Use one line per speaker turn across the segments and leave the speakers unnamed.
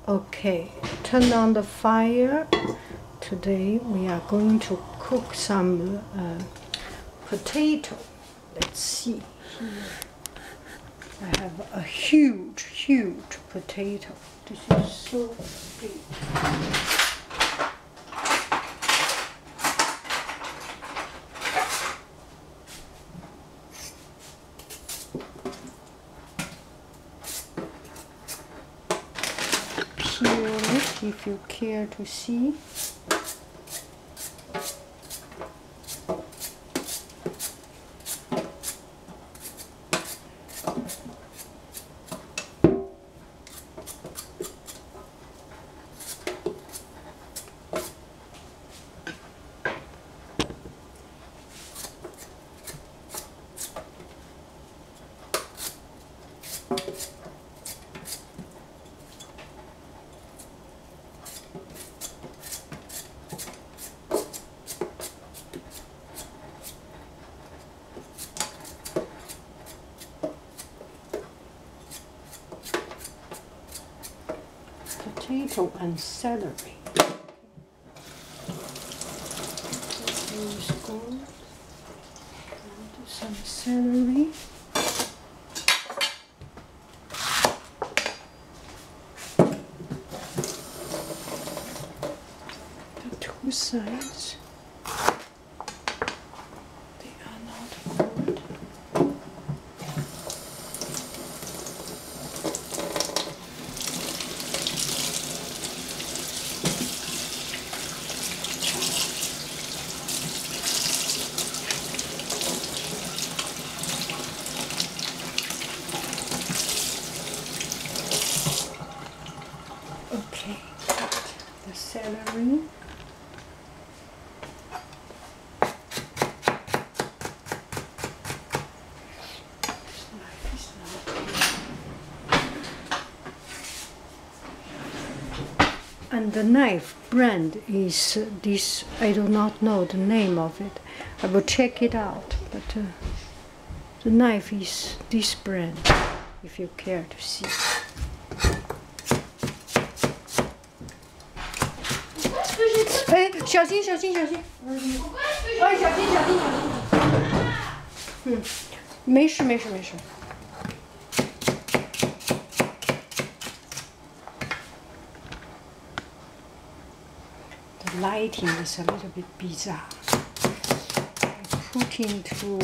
Okay, turn on the fire. Today we are going to cook some potato. Let's see here. I have a huge potato. This is so big. Peel it if you care to see. Potato and celery. Use gold. And some celery. The two sides. They are not good. Okay, cut the celery. This knife is not here. And the knife brand is this, I do not know the name of it. I will check it out, but the knife is this brand, if you care to see.哎，小心小心小心！哎，小心小心小心！没事没事没事。The lighting is a little bit bizarre. I put into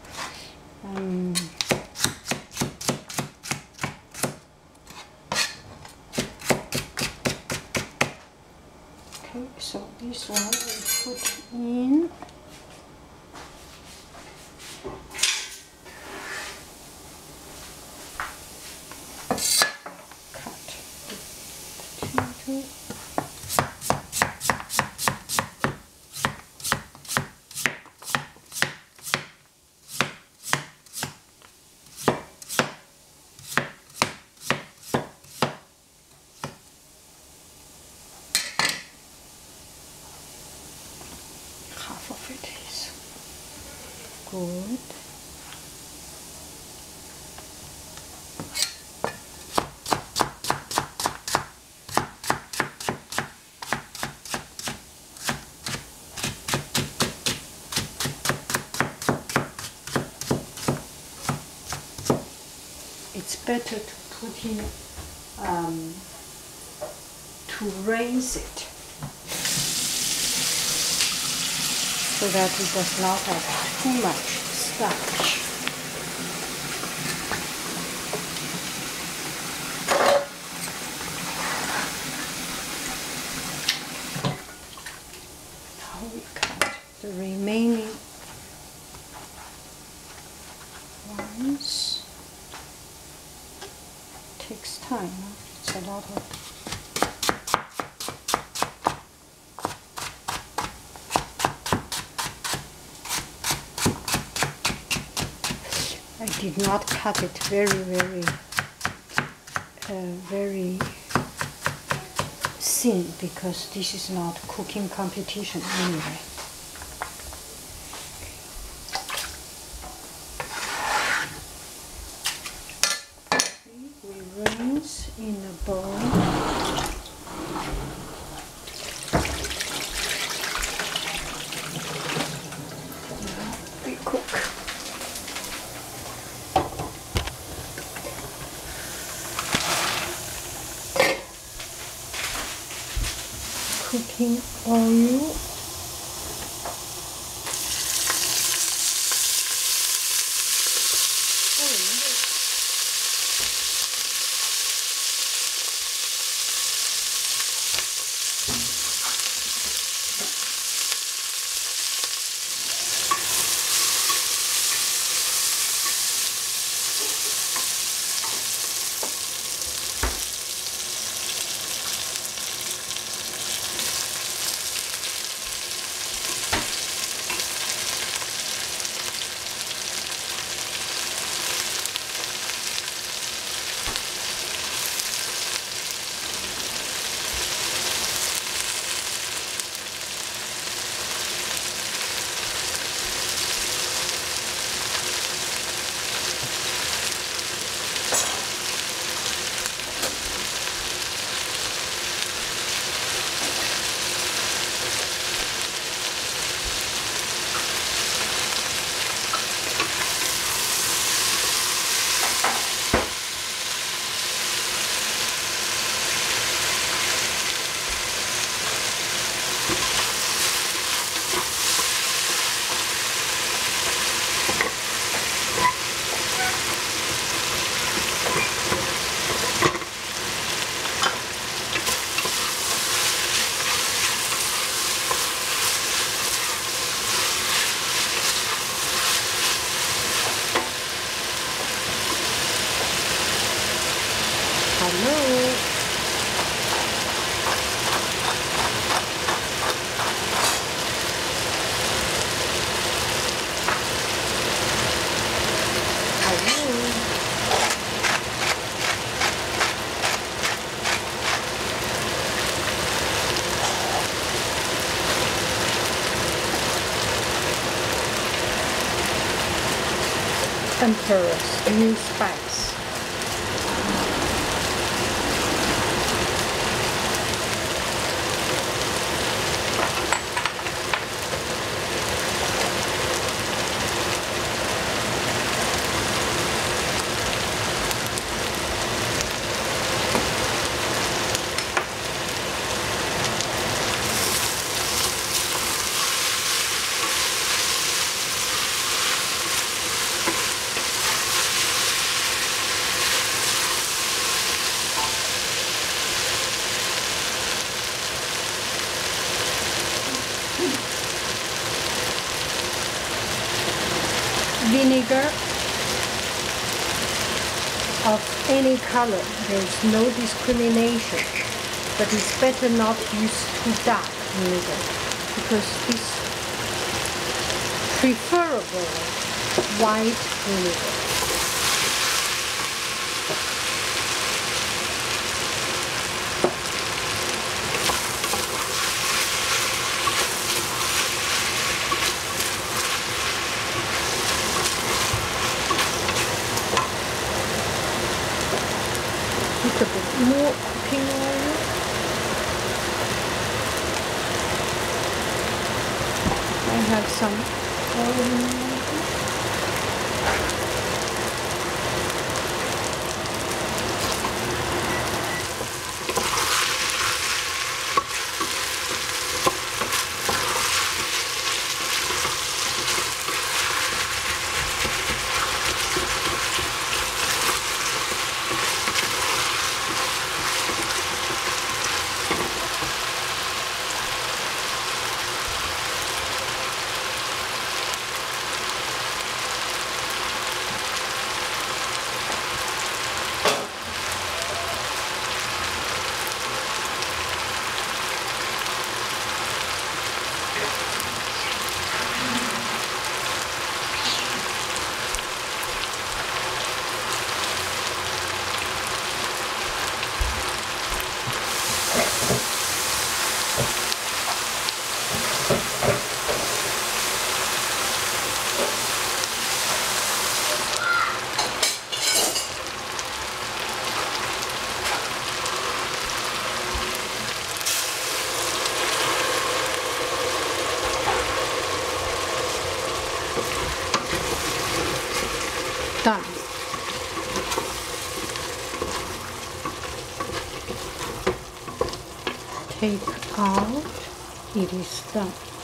so this one we put in. Cut the potato. Half of it is good. It's better to put in to raise it, so that it does not have too much starch. Now we cut the remaining ones. Takes time, huh? It's a lot of I did not cut it very thin, because this is not cooking competition anyway. We rinse in a bowl. cooking oil. Hello. Emperor's new spice. Vinegar of any color, there's no discrimination, but it's better not to use too dark vinegar because it's preferable white vinegar. A bit more cooking oil. I have some oil. take out, it is done.